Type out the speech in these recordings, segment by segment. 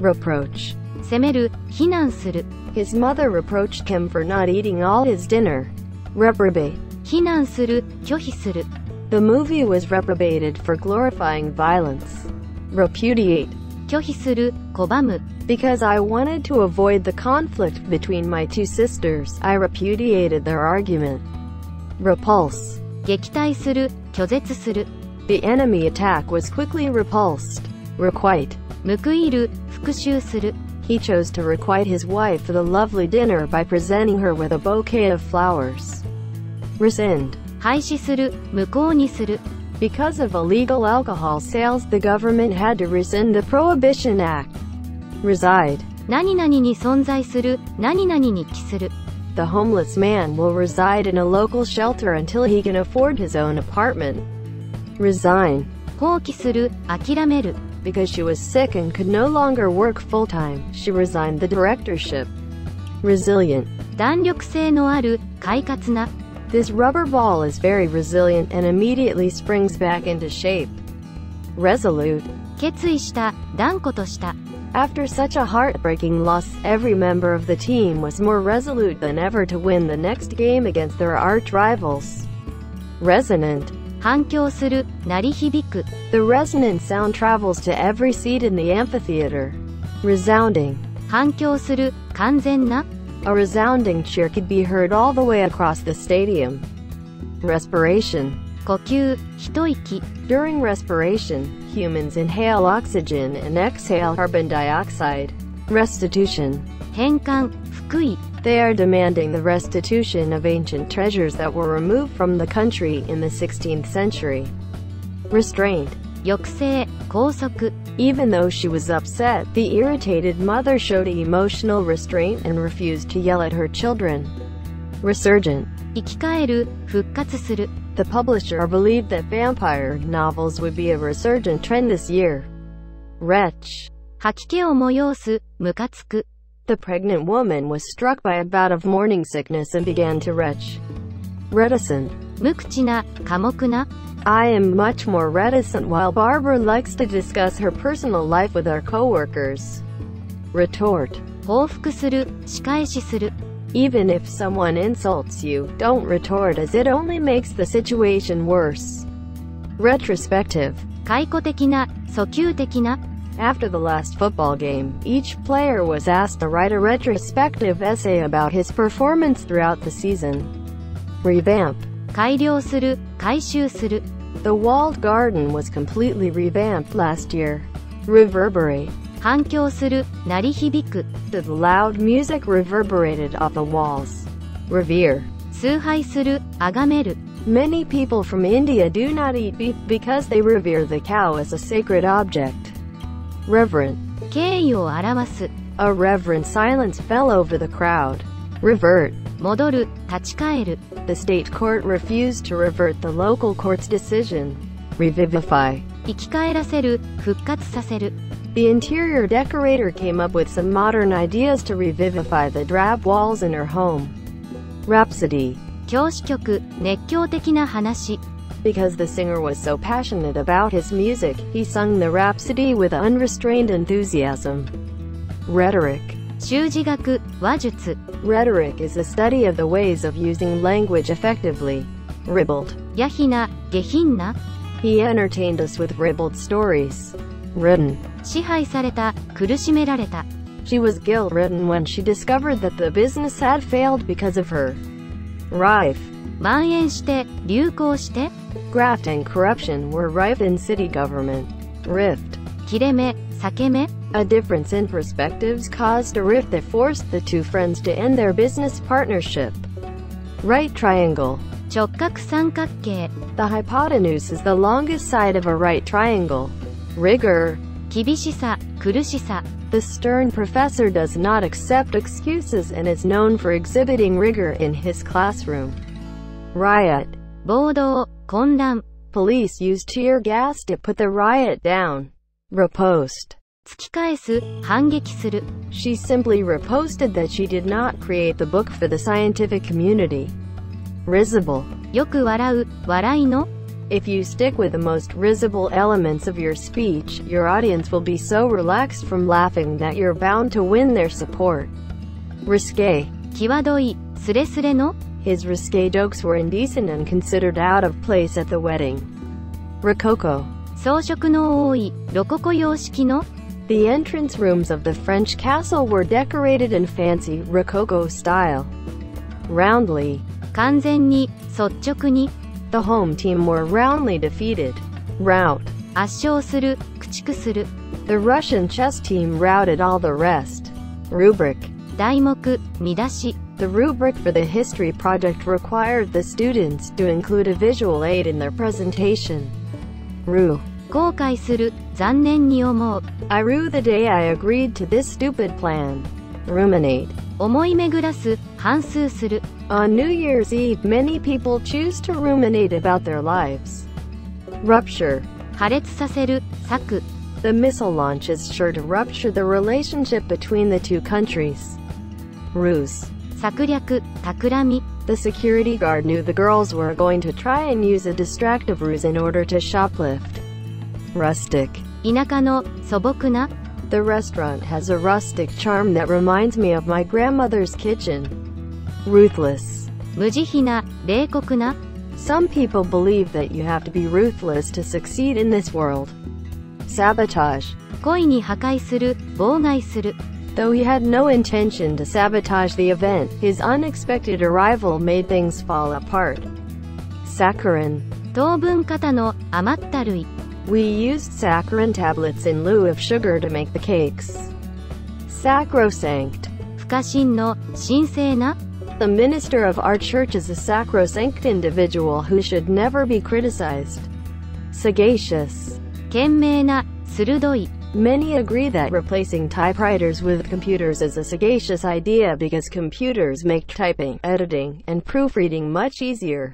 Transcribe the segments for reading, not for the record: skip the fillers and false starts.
Reproach. 責める、非難する。 His mother reproached him for not eating all his dinner. Reprobate. 非難する、拒否する。 The movie was reprobated for glorifying violence. Repudiate. 拒否する、拒む。 Because I wanted to avoid the conflict between my two sisters, I repudiated their argument. Repulse. 撃退する、拒絶する。 The enemy attack was quickly repulsed. Requite. 報いる、復讐する。 He chose to requite his wife for the lovely dinner by presenting her with a bouquet of flowers. Rescind. 廃止する、無効にする。 Because of illegal alcohol sales, the government had to rescind the Prohibition Act. Reside. 何々に存在する、何々に帰する。 The homeless man will reside in a local shelter until he can afford his own apartment. Resign. 放棄する、諦める。 Because she was sick and could no longer work full-time, she resigned the directorship. Resilient. 弾力性のある、快活な。 This rubber ball is very resilient and immediately springs back into shape. Resolute. 決意した、断固とした。 After such a heartbreaking loss, every member of the team was more resolute than ever to win the next game against their arch rivals. Resonant. 反響する、鳴り響く。 The resonant sound travels to every seat in the amphitheater. Resounding. 反響する、完全な。 A resounding cheer could be heard all the way across the stadium. Respiration. 呼吸、一息。 During respiration, humans inhale oxygen and exhale carbon dioxide. Restitution. 返還、復位。 They are demanding the restitution of ancient treasures that were removed from the country in the 16th century. Restraint. 抑制、拘束。 Even though she was upset, the irritated mother showed emotional restraint and refused to yell at her children. Resurgent. 生き返る、復活する。 The publisher believed that vampire novels would be a resurgent trend this year. Retch. 吐き気を催す、ムカつく。 The pregnant woman was struck by a bout of morning sickness and began to retch. Reticent. 無口な、寡黙な。 I am much more reticent while Barbara likes to discuss her personal life with our coworkers. Retort. 報復する、仕返しする。 Even if someone insults you, don't retort as it only makes the situation worse. Retrospective. 回顧的な、訴求的な。 After the last football game, each player was asked to write a retrospective essay about his performance throughout the season. Revamp. 改良する、改修する。 The walled garden was completely revamped last year. Reverberate. 反響する、鳴り響く。 The loud music reverberated off the walls. Revere. 崇拝する、崇める。 Many people from India do not eat beef because they revere the cow as a sacred object. Reverent. 敬意を表す。 A reverent silence fell over the crowd. Revert. 戻る、立ち返る。 The state court refused to revert the local court's decision. Revivify. 生き返らせる、復活させる。 The interior decorator came up with some modern ideas to revivify the drab walls in her home. Rhapsody. 教師曲、熱狂的な話。 Because the singer was so passionate about his music, he sung the rhapsody with unrestrained enthusiasm. Rhetoric. 修辞学、話術。 Rhetoric is the study of the ways of using language effectively. Ribald. やひな、下品な。 He entertained us with ribald stories. Ridden. 支配された、苦しめられた。 She was guilt-ridden when she discovered that the business had failed because of her. Rife. 蔓延して、流行して。 Graft and corruption were rife in city government. Rift. 切れ目、裂け目。 A difference in perspectives caused a rift that forced the two friends to end their business partnership. Right triangle. 直角三角形。 The hypotenuse is the longest side of a right triangle. Rigor. 厳しさ、苦しさ。 The stern professor does not accept excuses and is known for exhibiting rigor in his classroom. Riot. 暴動、混乱。 Police used tear gas to put the riot down. Riposte. 突き返す、反撃する。 She simply riposted that she did not create the book for the scientific community. Risible. よく笑う、笑いの。 If you stick with the most risible elements of your speech, your audience will be so relaxed from laughing that you're bound to win their support. Risque. 際どい、スレスレの His risque jokes were indecent and considered out of place at the wedding. Rococo. 装飾の多い、ロココ様式の The entrance rooms of the French castle were decorated in fancy, Rococo style. Roundly. 完全に、率直に The home team were roundly defeated. Rout. 圧勝する、駆逐する The Russian chess team routed all the rest. Rubric. 題目、見出し The rubric for the history project required the students to include a visual aid in their presentation. Rue. 後悔する、残念に思う I rue the day I agreed to this stupid plan. Ruminate. 思い巡らす、反芻する On New Year's Eve, many people choose to ruminate about their lives. Rupture. 破裂させる、裂く The missile launch is sure to rupture the relationship between the two countries. Ruse. 策略、企み The security guard knew the girls were going to try and use a distractive ruse in order to shoplift. Rustic. 田舎の、素朴な The restaurant has a rustic charm that reminds me of my grandmother's kitchen. Ruthless. 無慈悲な、冷酷な Some people believe that you have to be ruthless to succeed in this world. Sabotage. 故意に破壊する、妨害する Though he had no intention to sabotage the event, his unexpected arrival made things fall apart. Saccharin. 糖分過の、余った類 We used saccharin tablets in lieu of sugar to make the cakes. Sacrosanct. 不可侵の、神聖な The minister of our church is a sacrosanct individual who should never be criticized. Sagacious. 賢明な、鋭い Many agree that replacing typewriters with computers is a sagacious idea because computers make typing, editing, and proofreading much easier.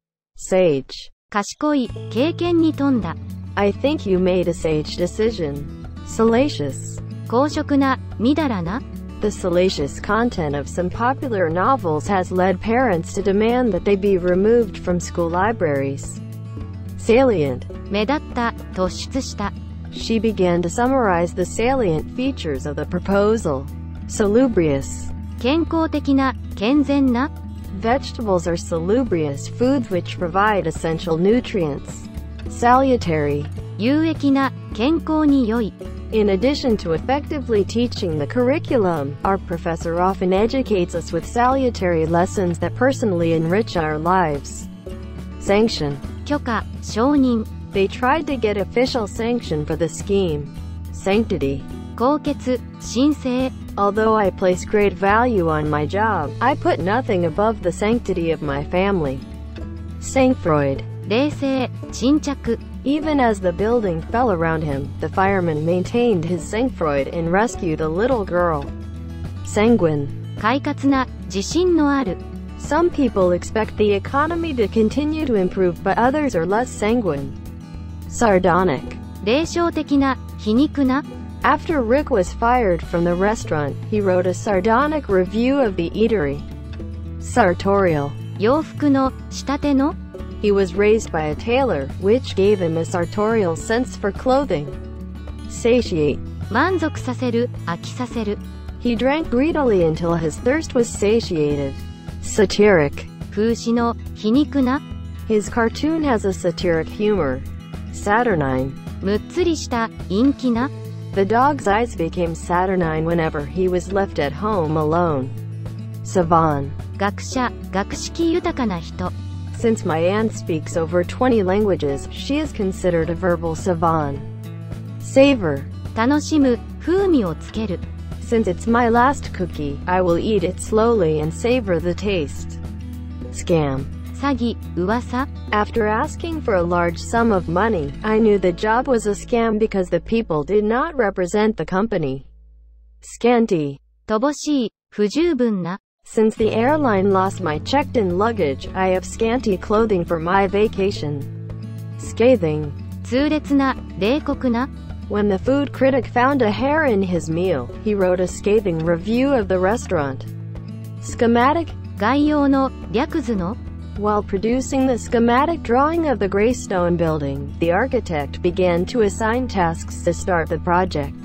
Sage. 賢い、経験に富んだ I think you made a sage decision. Salacious. 公職な、みだらな The salacious content of some popular novels has led parents to demand that they be removed from school libraries. Salient. 目立った、突出した She began to summarize the salient features of the proposal. Salubrious. 健康的な、健全な Vegetables are salubrious foods which provide essential nutrients. Salutary. 有益な、健康に良い In addition to effectively teaching the curriculum, our professor often educates us with salutary lessons that personally enrich our lives. Sanction. 許可、承認 They tried to get official sanction for the scheme. Sanctity. 高潔、神聖 Although I place great value on my job, I put nothing above the sanctity of my family. Sangfroid. 冷静、沈着 Even as the building fell around him, the fireman maintained his sangfroid and rescued a little girl. Sanguine. 快活な、自信のある Some people expect the economy to continue to improve, but others are less sanguine. Sardonic. 霊障的な、皮肉な After Rick was fired from the restaurant, he wrote a sardonic review of the eatery. Sartorial. 洋服の、仕立ての He was raised by a tailor, which gave him a sartorial sense for clothing. Satiate. 満足させる、飽きさせる He drank greedily until his thirst was satiated. Satiric. 風刺の、皮肉な His cartoon has a satiric humor. Saturnine. むっつりした、陰気な The dog's eyes became saturnine whenever he was left at home alone. Savant. 学者、学識豊かな人 Since my aunt speaks over 20 languages, she is considered a verbal savant. Savor. 楽しむ、風味をつける Since it's my last cookie, I will eat it slowly and savor the taste. Scam. 詐欺、噂 After asking for a large sum of money, I knew the job was a scam because the people did not represent the company. Scanty. 乏しい、不十分な Since the airline lost my checked-in luggage, I have scanty clothing for my vacation. Scathing. 痛烈な、冷酷な When the food critic found a hair in his meal, he wrote a scathing review of the restaurant. Schematic. 概要の、略図の While producing the schematic drawing of the Greystone building, the architect began to assign tasks to start the project.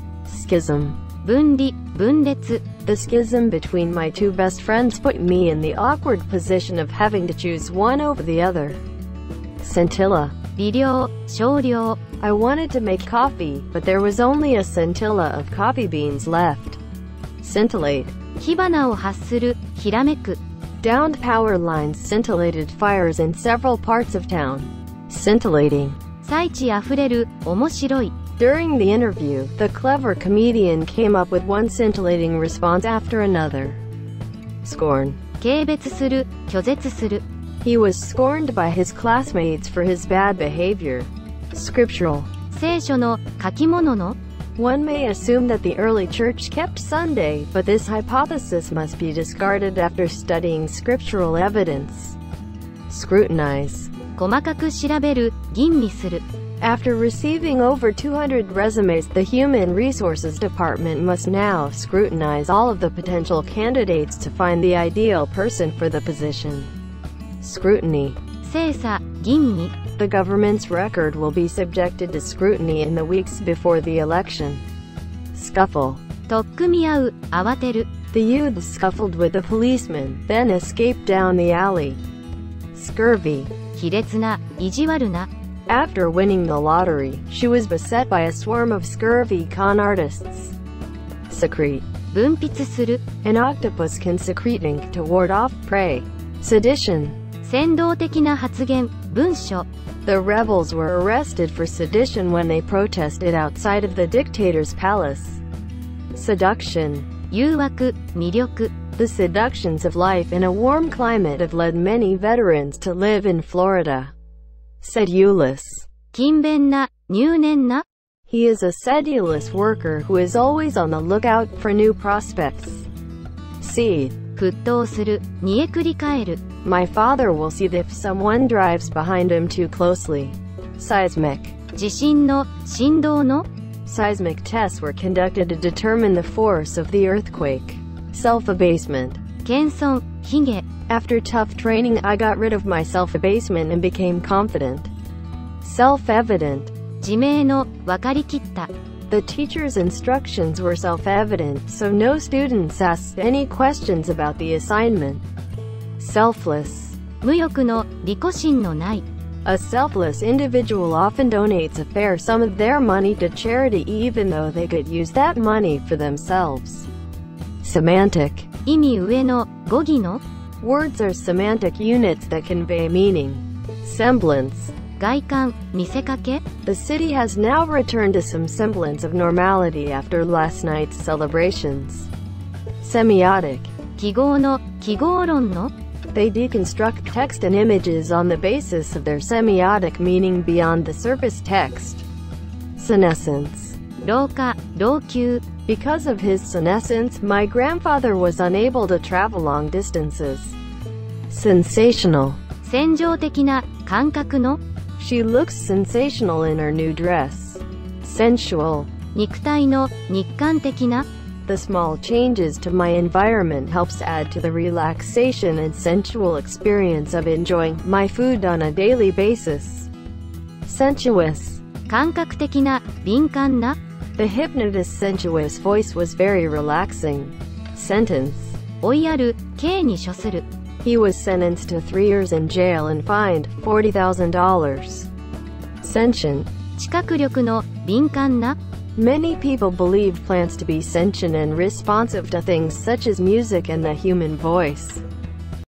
Schism. 分離、分裂。 The schism between my two best friends put me in the awkward position of having to choose one over the other. Scintilla. 微量、少量。 I wanted to make coffee, but there was only a scintilla of coffee beans left. Scintillate. 火花を発する、ひらめく。 Downed power lines scintillated fires in several parts of town. Scintillating. 彩地あふれる、面白い。 During the interview, the clever comedian came up with one scintillating response after another. Scorn. 軽蔑する、拒絶する。 He was scorned by his classmates for his bad behavior. Scriptural. 聖書の、書き物の。 One may assume that the early church kept Sunday, but this hypothesis must be discarded after studying scriptural evidence. Scrutinize. 細かく調べる、吟味する。 After receiving over 200 resumes, the Human Resources Department must now scrutinize all of the potential candidates to find the ideal person for the position. Scrutiny. 精査、吟味。 The government's record will be subjected to scrutiny in the weeks before the election. Scuffle. 取っ組み合う、慌てる。 The youth scuffled with a policeman, then escaped down the alley. Scurvy. 卑劣な、意地悪な。 After winning the lottery, she was beset by a swarm of scurvy con artists. Secrete. 分泌する。 An octopus can secrete ink to ward off prey. Sedition. 扇動的な発言、文書。 The rebels were arrested for sedition when they protested outside of the dictator's palace. Seduction. 誘惑、魅力。 The seductions of life in a warm climate have led many veterans to live in Florida. Sedulous. 勤勉な、入念な。 He is a sedulous worker who is always on the lookout for new prospects. Seethe. 沸騰する、煮えくり返る。 My father will seethe if someone drives behind him too closely. Seismic. 地震の、振動の。 Seismic tests were conducted to determine the force of the earthquake. Self-abasement. 謙遜、卑下。 After tough training, I got rid of my self-abasement and became confident. Self-evident. 自明の、分かりきった。 The teacher's instructions were self-evident, so no students asked any questions about the assignment. Selfless. 無欲の、利己心のない。 A selfless individual often donates a fair sum of their money to charity even though they could use that money for themselves. Semantic. 意味上の、語義の。 Words are semantic units that convey meaning. Semblance. 外観、見せかけ。 The city has now returned to some semblance of normality after last night's celebrations. Semiotic. 記号の、記号論の。 They deconstruct text and images on the basis of their semiotic meaning beyond the surface text. Senescence. 老化、老朽。 Because of his senescence, my grandfather was unable to travel long distances. Sensational. 戦場的な、感覚の。 She looks sensational in her new dress. Sensual. 肉体の、日韓的な。 The small changes to my environment helps add to the relaxation and sensual experience of enjoying my food on a daily basis. Sensuous. 感覚的な、敏感な。 The hypnotist's sensuous voice was very relaxing. Sentence. 追いやる、刑に処する。 He was sentenced to 3 years in jail and fined $40,000. Sentient. 知覚力の、敏感な。 Many people believed plants to be sentient and responsive to things such as music and the human voice.